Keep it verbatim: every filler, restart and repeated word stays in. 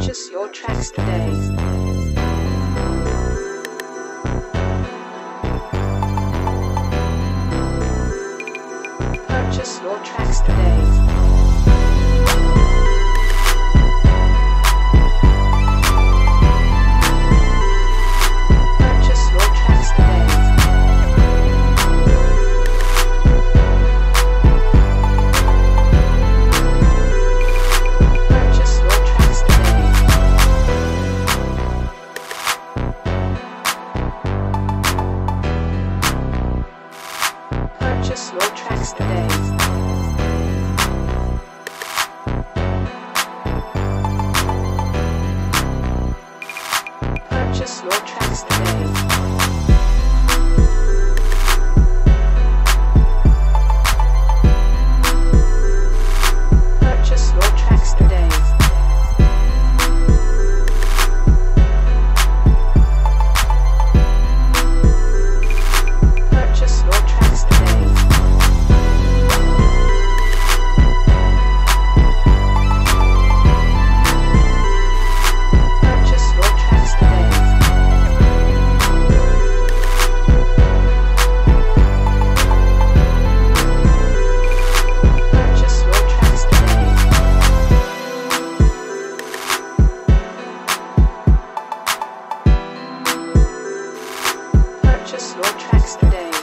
Purchase your tracks today. Purchase your tracks today. Purchase your tracks today. Purchase your tracks today. Purchase your tracks today. Purchase your tracks today. Purchase your tracks today. Purchase your tracks today. Purchase your tracks today. Purchase your tracks today. Purchase your tracks today.